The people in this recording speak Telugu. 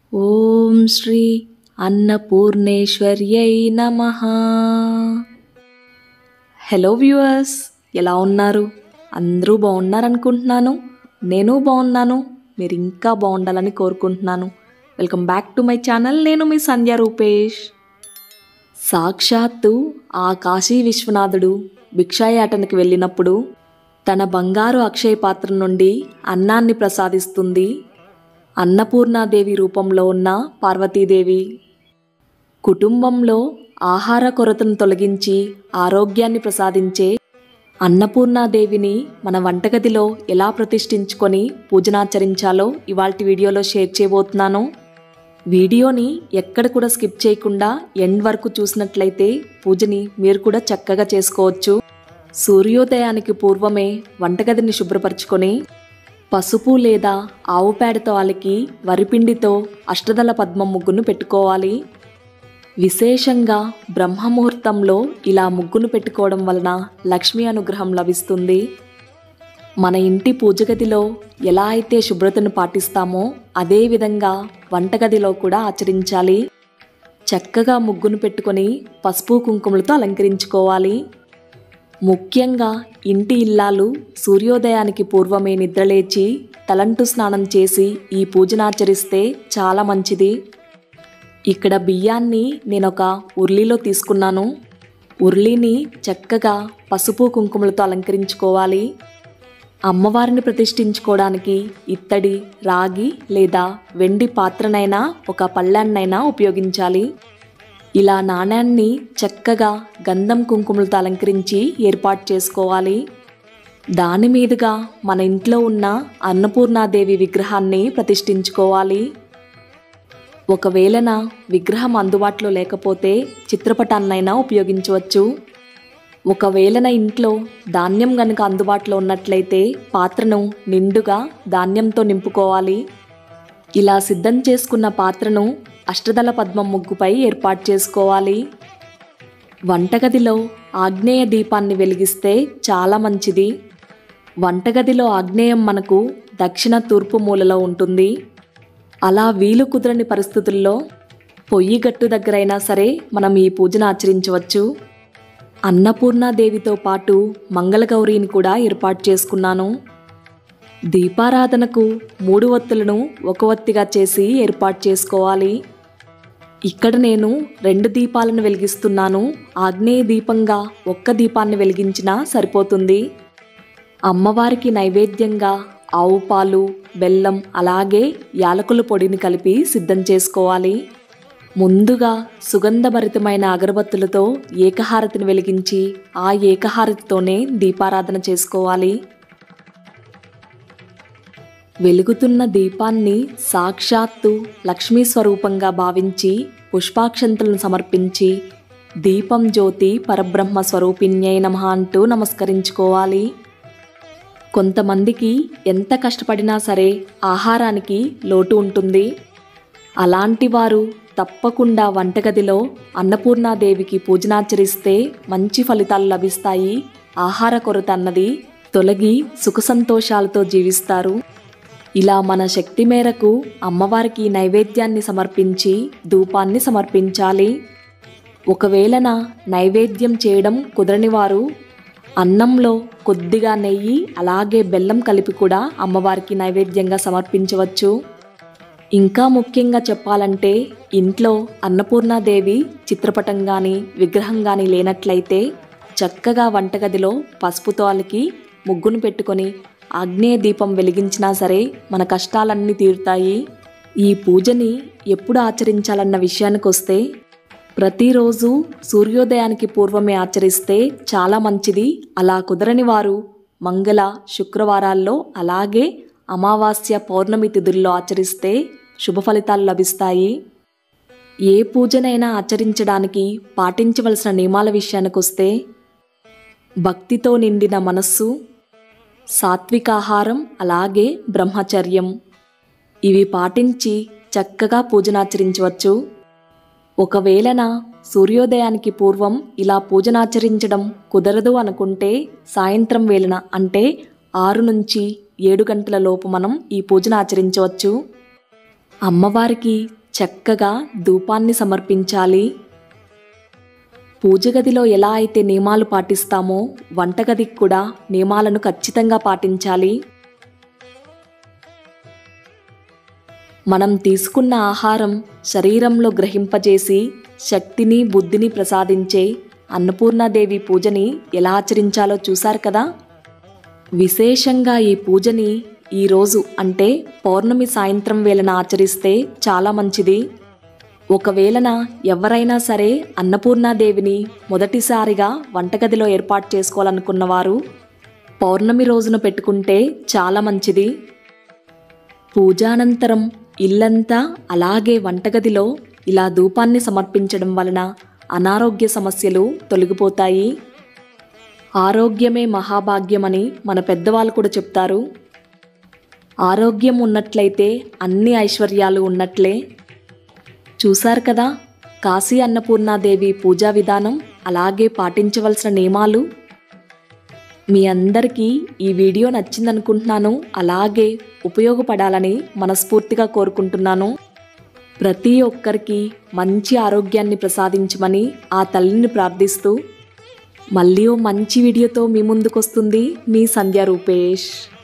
ఓం శ్రీ అన్నపూర్ణేశ్వర్యై నమః. హలో వ్యూవర్స్, ఎలా ఉన్నారు? అందరూ బాగున్నారనుకుంటున్నాను. నేను బాగున్నాను, మీరు ఇంకా బాగుండాలని కోరుకుంటున్నాను. Welcome back to my channel. నేను మీ సంధ్య రూపేష్. సాక్షాత్తు ఆ కాశీ విశ్వనాథుడు భిక్షాయాటనకి వెళ్ళినప్పుడు తన బంగారు అక్షయ పాత్ర నుండి అన్నాన్ని ప్రసాదిస్తుంది అన్నపూర్ణాదేవి రూపంలో ఉన్న పార్వతీదేవి. కుటుంబంలో ఆహార కొరతను తొలగించి ఆరోగ్యాన్ని ప్రసాదించే అన్నపూర్ణాదేవిని మన వంటగదిలో ఎలా ప్రతిష్ఠించుకొని పూజనాచరించాలో ఇవాల్టి వీడియోలో షేర్ చేయబోతున్నాను. వీడియోని ఎక్కడ కూడా స్కిప్ చేయకుండా ఎండ్ వరకు చూసినట్లయితే పూజని మీరు కూడా చక్కగా చేసుకోవచ్చు. సూర్యోదయానికి పూర్వమే వంటగదిని శుభ్రపరచుకొని పసుపు లేదా ఆవు పేడతో అలికి వరిపిండితో అష్టదళ పద్మం ముగ్గును పెట్టుకోవాలి. విశేషంగా బ్రహ్మముహూర్తంలో ఇలా ముగ్గును పెట్టుకోవడం వలన లక్ష్మీ అనుగ్రహం లభిస్తుంది. మన ఇంటి పూజగదిలో ఎలా అయితే శుభ్రతను పాటిస్తామో అదే విధంగా వంటగదిలో కూడా ఆచరించాలి. చక్కగా ముగ్గును పెట్టుకొని పసుపు కుంకుమలతో అలంకరించుకోవాలి. ముఖ్యంగా ఇంటి ఇల్లాలు సూర్యోదయానికి పూర్వమే నిద్రలేచి తలంటు స్నానం చేసి ఈ పూజనాచరిస్తే చాలా మంచిది. ఇక్కడ బియ్యాన్ని నేనొక ఉర్లీలో తీసుకున్నాను. ఉర్లీని చక్కగా పసుపు కుంకుమలతో అలంకరించుకోవాలి. అమ్మవారిని ప్రతిష్ఠించుకోవడానికి ఇత్తడి, రాగి లేదా వెండి పాత్రనైనా ఒక పళ్ళాన్నైనా ఉపయోగించాలి. ఇలా నాణ్యాన్ని చక్కగా గంధం కుంకుమలతో అలంకరించి ఏర్పాటు చేసుకోవాలి. దాని మీదుగా మన ఇంట్లో ఉన్న అన్నపూర్ణాదేవి విగ్రహాన్ని ప్రతిష్ఠించుకోవాలి. ఒకవేళ విగ్రహం అందుబాటులో లేకపోతే చిత్రపటాన్నైనా ఉపయోగించవచ్చు. ఒకవేళ ఇంట్లో ధాన్యం గనుక అందుబాటులో ఉన్నట్లయితే పాత్రను నిండుగా ధాన్యంతో నింపుకోవాలి. ఇలా సిద్ధం చేసుకున్న పాత్రను అష్టదళ పద్మం ముగ్గుపై ఏర్పాటు చేసుకోవాలి. వంటగదిలో ఆగ్నేయ దీపాన్ని వెలిగిస్తే చాలా మంచిది. వంటగదిలో ఆగ్నేయం మనకు దక్షిణ తూర్పు మూలలో ఉంటుంది. అలా వీలు కుదరని పరిస్థితుల్లో పొయ్యి గట్టు దగ్గరైనా సరే మనం ఈ పూజను ఆచరించవచ్చు. అన్నపూర్ణాదేవితో పాటు మంగళగౌరిని కూడా ఏర్పాటు చేసుకున్నాను. దీపారాధనకు 3 ఒత్తులను ఒక ఒత్తిగా చేసి ఏర్పాటు చేసుకోవాలి. ఇక్కడ నేను 2 దీపాలను వెలిగిస్తున్నాను. ఆగ్నేయ దీపంగా ఒక్క దీపాన్ని వెలిగించినా సరిపోతుంది. అమ్మవారికి నైవేద్యంగా ఆవు పాలు, బెల్లం అలాగే యాలకుల పొడిని కలిపి సిద్ధం చేసుకోవాలి. ముందుగా సుగంధభరితమైన అగరబత్తులతో ఏకహారతిని వెలిగించి ఆ ఏకహారతితోనే దీపారాధన చేసుకోవాలి. వెలుగుతున్న దీపాన్ని సాక్షాత్తు లక్ష్మీ స్వరూపంగా భావించి పుష్పాక్షంతలను సమర్పించి దీపం జ్యోతి పరబ్రహ్మ స్వరూపిణ్యై నమః అంటూ నమస్కరించుకోవాలి. కొంతమందికి ఎంత కష్టపడినా సరే ఆహారానికి లోటు ఉంటుంది. అలాంటి వారు తప్పకుండా వంటగదిలో అన్నపూర్ణాదేవికి పూజనాచరిస్తే మంచి ఫలితాలు లభిస్తాయి. ఆహార కొరత అన్నది తొలగి సుఖ సంతోషాలతో జీవిస్తారు. ఇలా మన శక్తి మేరకు అమ్మవారికి నైవేద్యాన్ని సమర్పించి ధూపాన్ని సమర్పించాలి. ఒకవేళ నైవేద్యం చేయడం కుదరని వారు అన్నంలో కొద్దిగా నెయ్యి అలాగే బెల్లం కలిపి కూడా అమ్మవారికి నైవేద్యంగా సమర్పించవచ్చు. ఇంకా ముఖ్యంగా చెప్పాలంటే ఇంట్లో అన్నపూర్ణాదేవి చిత్రపటం కానీ విగ్రహం కానీ లేనట్లయితే చక్కగా వంటగదిలో పసుపుతో అలికి ముగ్గును పెట్టుకొని ఆగ్నేయ దీపం వెలిగించినా సరే మన కష్టాలన్నీ తీరుతాయి. ఈ పూజని ఎప్పుడు ఆచరించాలన్న విషయానికి వస్తే ప్రతిరోజు సూర్యోదయానికి పూర్వమే ఆచరిస్తే చాలా మంచిది. అలా కుదరని వారు మంగళ, శుక్రవారాల్లో అలాగే అమావాస్య, పౌర్ణమి తిథుల్లో ఆచరిస్తే శుభ ఫలితాలు లభిస్తాయి. ఏ పూజనైనా ఆచరించడానికి పాటించవలసిన నియమాల విషయానికి వస్తే భక్తితో నిండిన మనస్సు, సాత్వికాహారం అలాగే బ్రహ్మచర్యం ఇవి పాటించి చక్కగా పూజనాచరించవచ్చు. ఒకవేళ సూర్యోదయానికి పూర్వం ఇలా పూజనాచరించడం కుదరదు అనుకుంటే సాయంత్రం వేళన అంటే 6 నుంచి 7 గంటల లోపు మనం ఈ పూజను ఆచరించవచ్చు. అమ్మవారికి చక్కగా ధూపాన్ని సమర్పించాలి. పూజ గదిలో ఎలా అయితే నియమాలు పాటిస్తామో వంటగదికి కూడా నియమాలను ఖచ్చితంగా పాటించాలి. మనం తీసుకున్న ఆహారం శరీరంలో గ్రహింపజేసి శక్తిని బుద్ధిని ప్రసాదించే అన్నపూర్ణాదేవి పూజని ఎలా ఆచరించాలో చూశారు కదా. విశేషంగా ఈ పూజని ఈరోజు అంటే పౌర్ణమి సాయంత్రం వేళన ఆచరిస్తే చాలా మంచిది. ఒకవేళన ఎవరైనా సరే అన్నపూర్ణాదేవిని మొదటిసారిగా వంటగదిలో ఏర్పాటు చేసుకోవాలనుకున్నవారు పౌర్ణమి రోజున పెట్టుకుంటే చాలా మంచిది. పూజానంతరం ఇల్లంతా అలాగే వంటగదిలో ఇలా ధూపాన్ని సమర్పించడం వలన అనారోగ్య సమస్యలు తొలగిపోతాయి. ఆరోగ్యమే మహాభాగ్యమని మన పెద్దవాళ్ళు కూడా చెప్తారు. ఆరోగ్యం ఉన్నట్లయితే అన్ని ఐశ్వర్యాలు ఉన్నట్లే. చూశారు కదా కాశీ అన్నపూర్ణాదేవి పూజా విధానం, అలాగే పాటించవలసిన నియమాలు. మీ అందరికీ ఈ వీడియో నచ్చిందనుకుంటున్నాను, అలాగే ఉపయోగపడాలని మనస్ఫూర్తిగా కోరుకుంటున్నాను. ప్రతి ఒక్కరికి మంచి ఆరోగ్యాన్ని ప్రసాదించమని ఆ తల్లిని ప్రార్థిస్తూ మళ్ళీ ఓ మంచి వీడియోతో మీ ముందుకు వస్తుంది మీ సంధ్య రూపేష్.